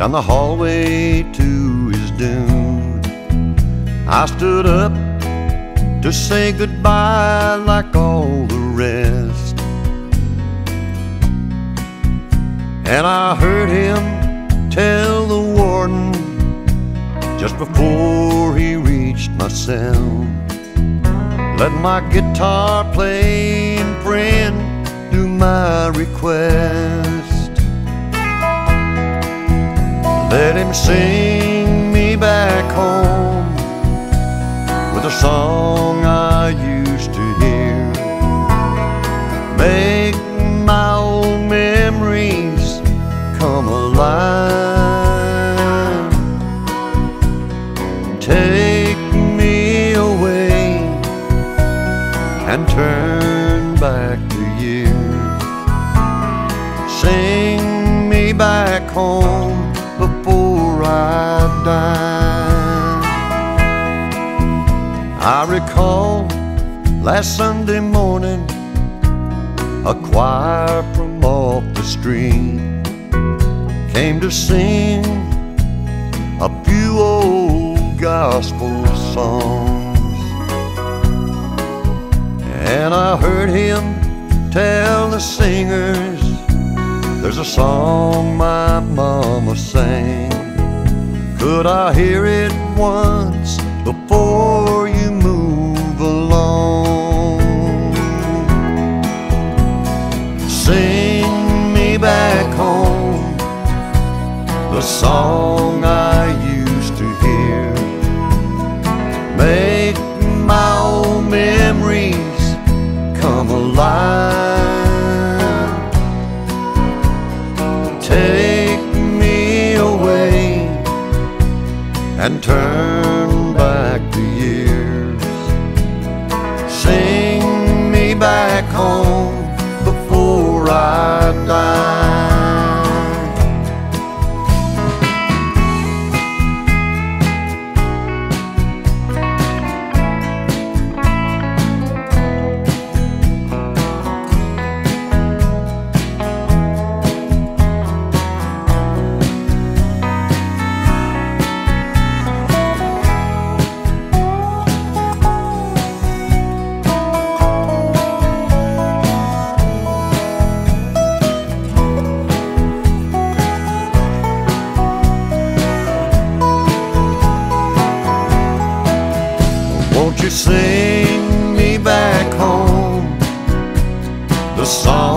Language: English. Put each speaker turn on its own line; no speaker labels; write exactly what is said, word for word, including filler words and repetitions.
down the hallway to his doom. I stood up to say goodbye like all the rest, and I heard him tell the warden just before he reached my cell, let my guitar playing friend do my request. Let him sing me back home with a song I used to hear, make my old memories come alive, take me away and turn back the years, sing me back home before I die. I recall last Sunday morning, a choir from off the street came to sing a few old gospel songs, and I heard him tell the singers, there's a song my mama sang. Could I hear it once before you move along? Sing me back home the song I used to hear, make my old memories come alive, take me away and turn back the years, sing me back home before I die. Won't you sing me back home the song